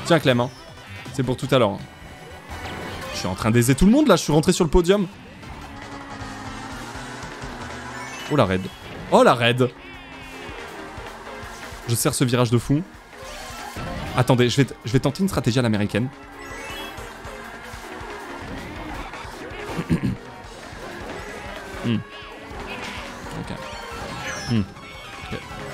Tiens Clem, hein. C'est pour tout à l'heure. Hein. Je suis en train d'aiser tout le monde là, je suis rentré sur le podium. Oh la raid. Oh la raid. Je serre ce virage de fou. Attendez, je vais tenter une stratégie à l'américaine. Ok. Ok.